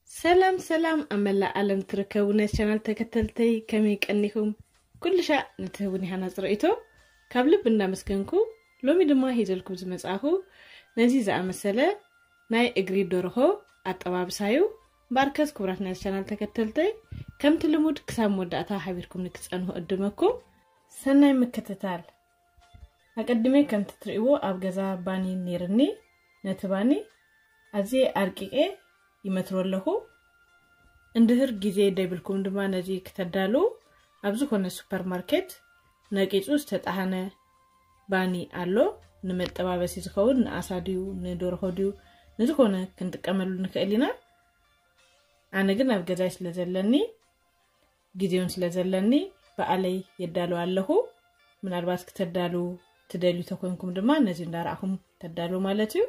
سلام سلام أملا عالم تركونا شانل تكتلتي كمي كأنكم كل شيء نتهوني هنا زرعيتو قبل بنا مسكنكو لومي دما هيزلكم زمزاهو نزيزة مسألة ناي اجري دورهو أطباب سايو باركز كبراتنا شانل تكتلتي كم تلمود كسام وداتا حبيركم نكسانه قدمكم سناي مكتتال أقدمي كم تتريو أبغزا باني نيرني نتباني أزي أركيكي يمترول له اندهر جيزي دايبلكم دما نزي كتدالو أبزو كون السوبر ماركت ناكيز استطاحنا باني ألو نمت أبابسي زخون نأساديو ندور خوديو نزخونا كنت كاملو نكالينا أنا قلنا بقزاي سلزلني جيزيون سلزلني بقالي يدالو ألهو من أرباس كتدالو تدالو تكونكم دما نزي ندارعكم تدالو مالتيو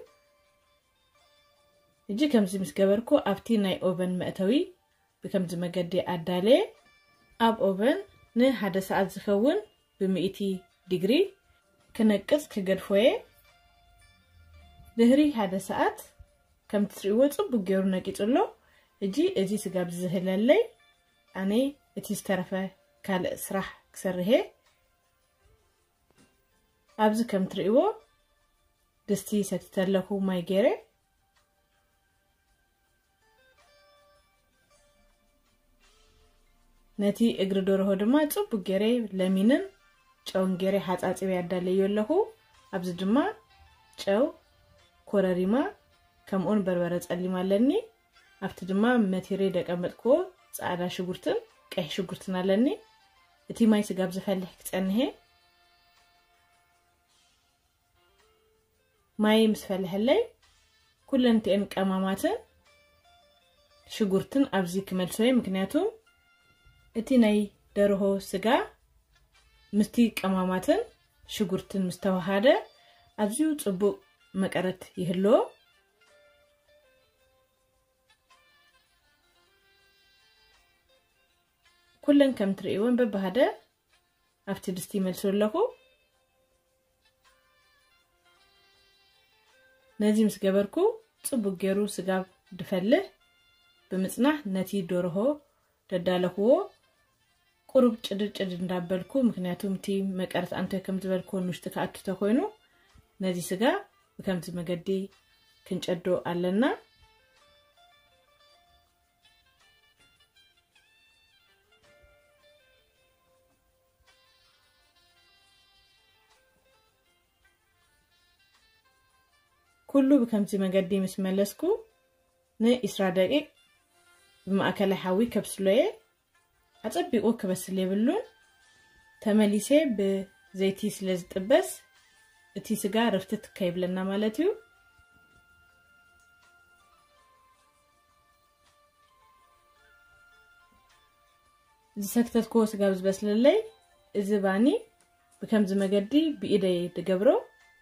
يجي كمزي مسكبركو أفتي ناي أوفن مأتوي بكمزي مقدي أدالي أب أوفن نه هذا ساعة زخون بمئتي ديجري كنكس كجرفوي دهري هذا ساعة كم تسريوه صب جورنا كيتقوله يجي أزي سجاب زهلالي أنا اتيسترفه كال سرح كسره أبز كم تريوه دستي ستتلقو ماي جيري نتي اجر دورهو دما صب غيري لمينن چون غيري حصاصي ياداليو له ابز دما چو كورريما كمون بربره صليمالني افت دما ماتيري دقمطكو صادا شغورتن قح شغورتن علني اتي ماي سغاب زفلح كصنه ماي مسفلح لي كلنتي ان قماماتن شغورتن ابزي كملسوي مكنياتو اتي ناي درهو سغا مستي قماماتن شغورتن مستوحاده ابزيو صبو مقرت يهلو كلن كم تريون ببهده افتي دستي ملسولكو نازي مسغبركو صبو غيرو سغا دفله بمصنح نتي درهو تدالكو قرب ጭድጭድ እንዳበልኩ ምክንያቱም ቲ መቀርት አንተ ከምትበልኩ ንሽተ ካአቱ ተኮይኑ ነዚ ስጋ በከምት መገዲ ክንጨዶ አለና ኩሉ በከምት መገዲ መስመለስኩ ነ10 ደቂቅ በማከለ ሐዊ ከብስሎዬ أطبقو كبسلي بلون تمليسي بزيتي سلازطبس اتي سغا رفتت كيبلنا مالتيو زسكتت كو سغا بزبسللي ازباني بكمز مغدي بإيدي دغبرو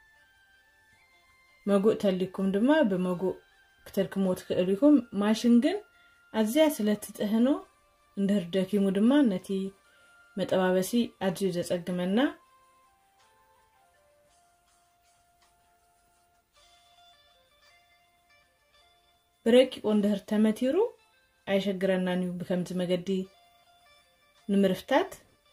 مغو تليكم دما بمغو كتركمو تخليكم ماشينغن ازيا سلتتهنو اندر دكيمو دما نتي مطبابسي اجي زصغمنا بريك وندر تمتيرو ايشغرنانيو بكمت مغدي نمرفتات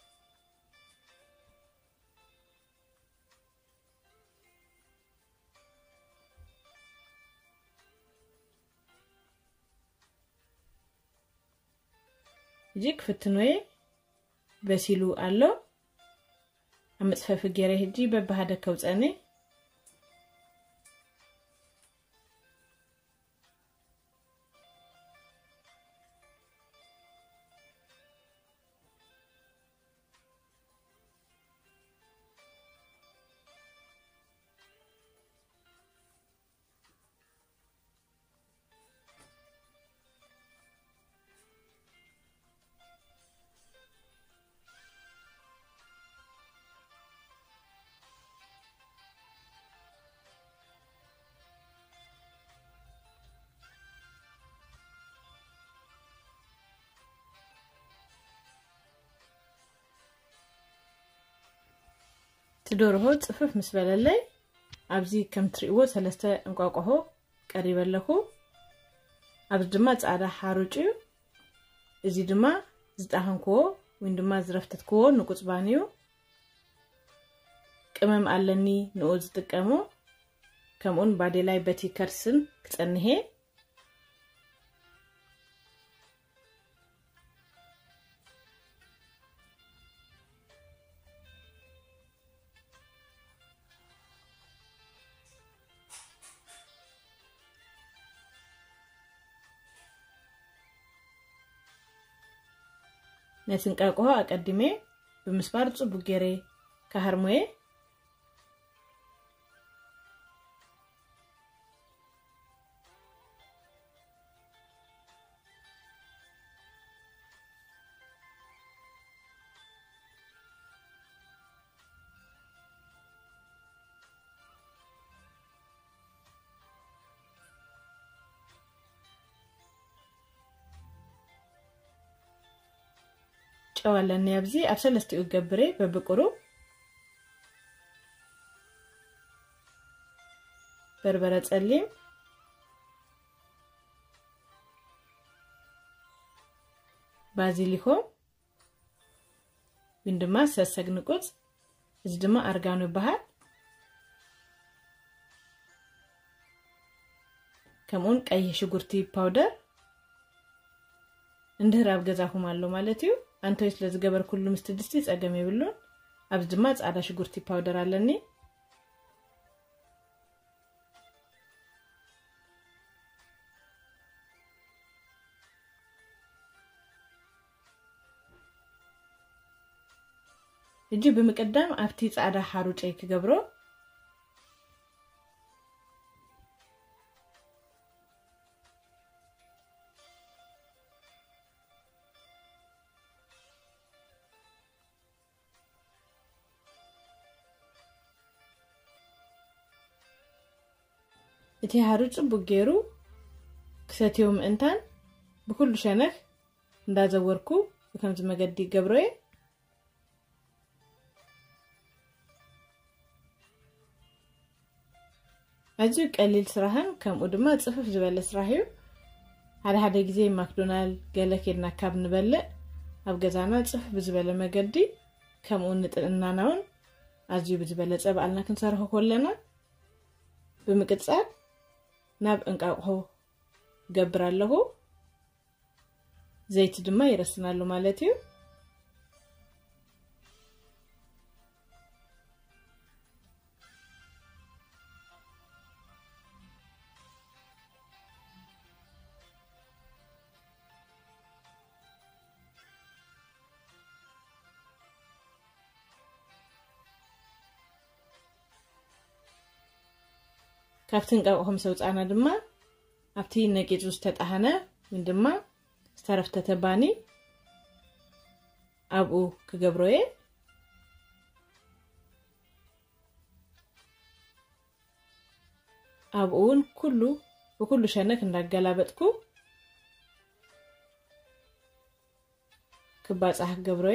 جيك فتنوي بسيلو الله امصفف غيره هجي ببهده كوصني تدورهو صفف مسبللي ابزي كم تريو 3 انقاقهو قريبلكو ኣብዚ ድማ ጻዕዳ ሓሩጭ እዩ እዚ ድማ ዝጣኸንክዎ ወይ ድማ ዝረፍተትክዎ ንቁጽባን እዩ ቅመም ኣለኒ ንኡ ዝጥቀሞ ከምኡን ባዴላይ በቲ ከርስን ክጸንሄ ነስንቃቆ አቀድሜ በመስባር ጽቡቅ ገሬ ካህርሞዬ ጨዋለና ያብዚ አብሰለስቲው ገብሬ በብቁሩ በርበረ ጸሊም ባዚሊኮ ወንድማ ሰሰግንቁጽ እዚ ድማ አርጋኖ ይባሃል ከመን ቀይ ሽጉርቲ ፓውደር እንድራብ ገዛኩም አለው ማለት እዩ አንተ ስለዝገበር ኩሉ ምስትድስቲ ጸገም ይብሉን ኣብዚ ድማ ጻዕዳ ሽጉርቲ ፓውደር ኣለኒ እጂ በመቀዳም ኣብቲ ጻዕዳ ሓሩጨይ ክገብሮ እቲ ሓሩጭ ቡጌሩ ክሰትዮም እንታን በኩሉ ሸነኽ እንዳዘወርኩ ከም ዝመገዲ ገብሮዬ አጂ ቀሊል ስራህን ከምኡ ድማ ጽፍፍ ዝበለ ስራህዩ ሓደ ግዜ ማክዶናልድ ገለ ከድና ካብ ንበልዕ ኣብ ገዛና ጽፍ ብዝበለ መገዲ ከምኡ ንጥዕናናውን ኣዝዩ ብዝበለ ጸብኣልና ክንሰርሖ ኮለና ብምቅጻል ናብ እንቃቆ ገብር ኣለሁ ዘይት ድማ ይረስናሉ ማለት እዩ ካብትን ቃቆም ሰውጻና ድማ ኣብቲ ነቂጹ ዝተጣሃነ ምን ድማ ዝተረፍተተ ባኒ ኣብኡ ክገብሮዬ ኣብኡን በኩሉ ሸነክ እንዳገላበጥኩ ክባጻህ ገብሮዬ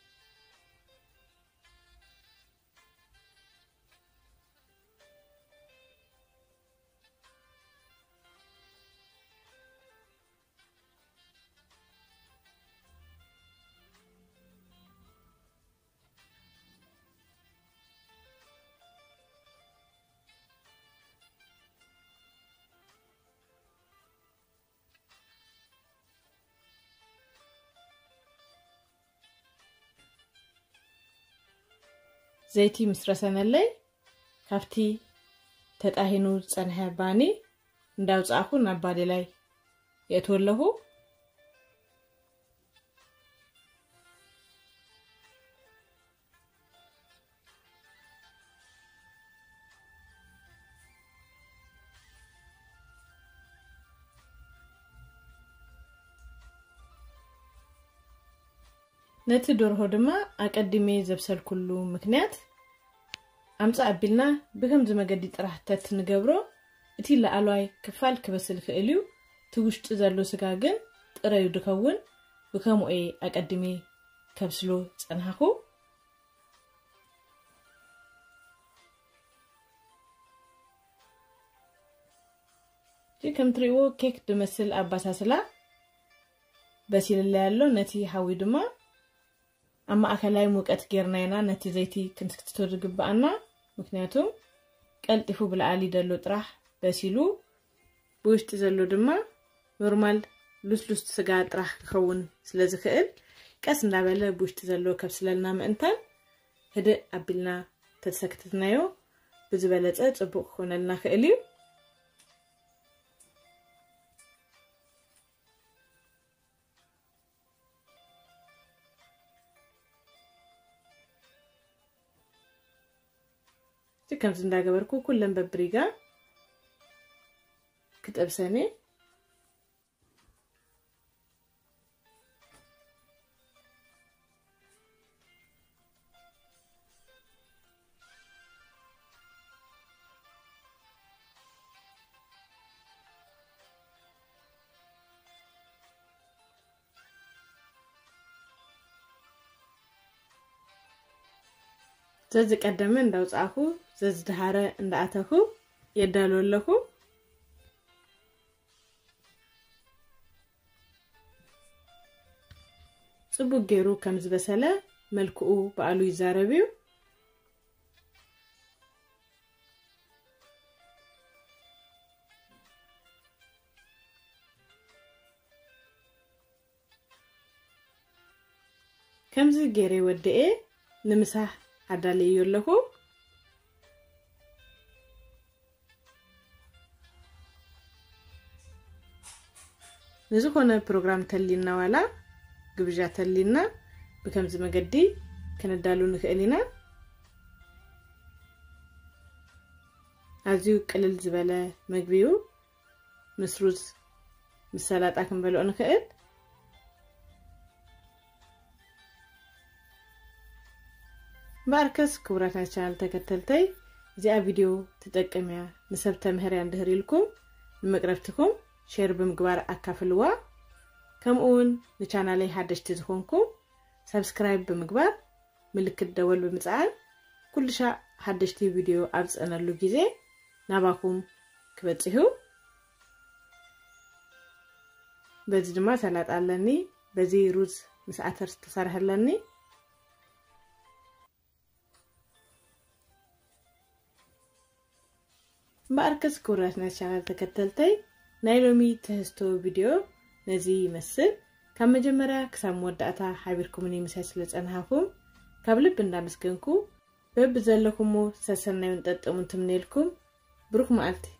ዘይቲ ምስረሰነለይ ካፍቲ ተጣሂኑ ጸንሐ ባኒ እንዳውጻኹ ናባዴ ላይ የትወለሁ ነቲ ዶርሆ ድማ አቀድሜ ዘብሰል ኩሉ ምክንያት አምጻ አቢልና በከም ዝመገዲ ጥራህተት ንገብሮ እቲ ለአሏይ ክፋል ክበስል ክእልዩ ትውሽጥ ዘሎ ስጋ ግን ጥረዩ ድከውን በከምኡ አቀድሜ ከብስሎ ጸንሐኹ كم تريو كيك دمسل أباساسلا بسيل اللي يالو نتي حاوي دما أما أكلاي موكات جيرناينا نتي زيتي كنت تترقب بأنا مكنياتو قلطفو بالعالي دلو طرح بسيلو بوشت زلو دما نورمال لوس تسغا طرح كخون سلازي خيل قاس እንዳበለ بوشت زلو كبسللنا مእንታን هدي أبلنا تتسكتتنايو بزبالة ጽቡቕ ኾነልና خيليو كم زندا جبركو كلن ببريجا كتب سنة زز قدمن እንዳውጻኹ زز دحاره እንዳኣተኹ የዳለለኹ ጽቡቅ ገይሩ ከም ዝበሰለ መልክኡ በአሉ ይዛረብዩ ከምዚ ገይረ ወደኤ ንምሳህ عدالي يلهو نزخونا بروغرام تلينا ولا قبجا تلينا بكم زمقدي كندالو نخيلنا عزيو قلل زبالة مقبيو مسروز مسالات اكم بلو نخيل باركس كبراتنا channel تكتلتي زي فيديو تتقميا نسب تمهريا ندهريلكم نمقرفتكم شير بمقبار اكافلوا كمون لچانالي حدشتي زخونكم سبسكرايب بمقبار ملك الدول بمصعال كل شا حدشتي فيديو ابصنلو غيزي ناباكم كبصيو بزي دما سلات علني بزي روز مسعتر تسرحلني باركس كوراتنا channel تكتلتي نايلومي تهستو فيديو نزي يمثل كم مجمرة كسام ودعتا حابيركمني مساسلة أنهاكم كابلب بندامسكنكو ببزلكمو ساسرنا ينتطمون تمنيلكم بروح مالتي